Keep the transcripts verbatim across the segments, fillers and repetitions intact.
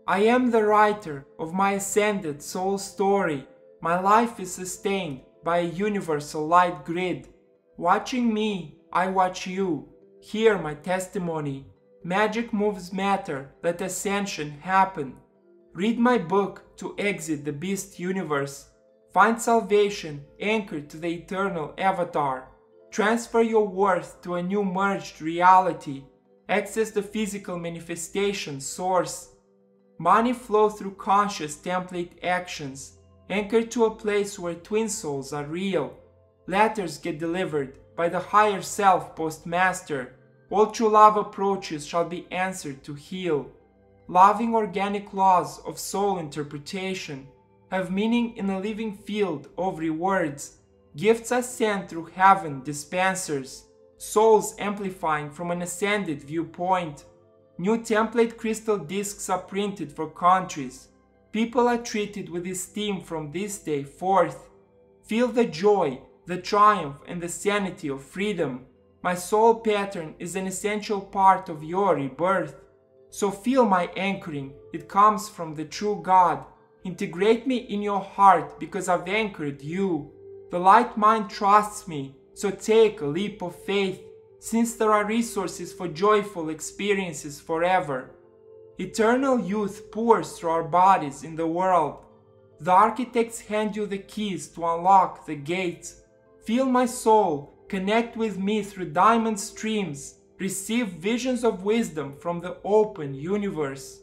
I am the writer of my ascended soul story. My life is sustained by a universal light grid. Watching me, I watch you. Hear my testimony. Magic moves matter, let ascension happen. Read my book to exit the beast universe. Find salvation anchored to the eternal avatar. Transfer your worth to a new merged reality. Access the physical manifestation source. Money flow through conscious template actions. Anchored to a place where twin souls are real. Letters get delivered by the higher self postmaster. All true love approaches shall be answered to heal. Loving organic laws of soul interpretation have meaning in a living field of rewards. Gifts are sent through heaven dispensers. Souls amplifying from an ascended viewpoint. New template crystal discs are printed for countries. People are treated with esteem from this day forth. Feel the joy, the triumph, and the sanity of freedom. My soul pattern is an essential part of your rebirth. So feel my anchoring, it comes from the true God. Integrate me in your heart because I've anchored you. The light mind trusts me, so take a leap of faith, since there are resources for joyful experiences forever. Eternal youth pours through our bodies in the world. The architects hand you the keys to unlock the gates. Feel my soul, connect with me through diamond streams. Receive visions of wisdom from the open universe.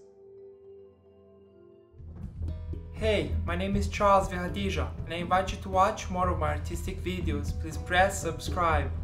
Hey, my name is Charles Verradija, and I invite you to watch more of my artistic videos. Please press subscribe.